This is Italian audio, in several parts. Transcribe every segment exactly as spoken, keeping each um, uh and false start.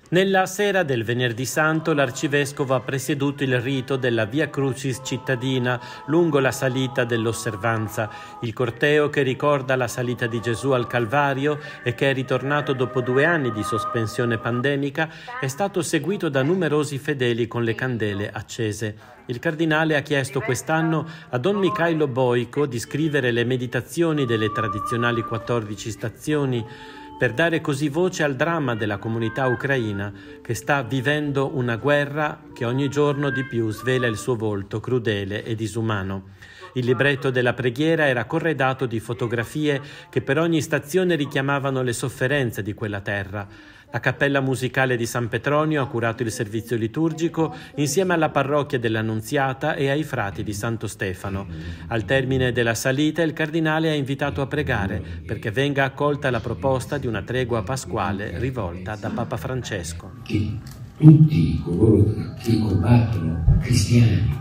Nella sera del Venerdì Santo l'arcivescovo ha presieduto il rito della Via Crucis cittadina lungo la salita dell'Osservanza, il corteo che ricorda la salita di Gesù al Calvario e che è ritornato dopo due anni di sospensione pandemica, è stato seguito da numerosi fedeli con le candele accese. Il cardinale ha chiesto quest'anno a Don Michailo Boico di scrivere le meditazioni delle tradizionali quattordici stazioni per dare così voce al dramma della comunità ucraina che sta vivendo una guerra che ogni giorno di più svela il suo volto crudele e disumano. Il libretto della preghiera era corredato di fotografie che per ogni stazione richiamavano le sofferenze di quella terra. La cappella musicale di San Petronio ha curato il servizio liturgico insieme alla parrocchia dell'Annunziata e ai frati di Santo Stefano. Al termine della salita il cardinale ha invitato a pregare perché venga accolta la proposta di una tregua pasquale rivolta da Papa Francesco. Che tutti coloro che combattono, cristiani,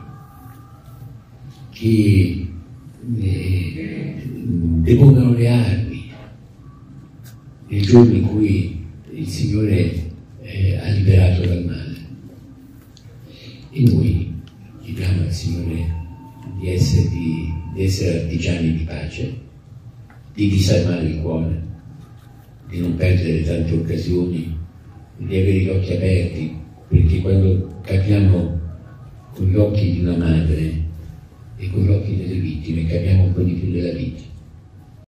che eh, depongano le armi nel giorno in cui il Signore eh, ha liberato dal male. E noi chiediamo al Signore di essere, di, di essere artigiani di pace, di disarmare il cuore, di non perdere tante occasioni, di avere gli occhi aperti, perché quando capiamo con gli occhi di una madre e con gli occhi delle vittime capiamo un po' di più della vita.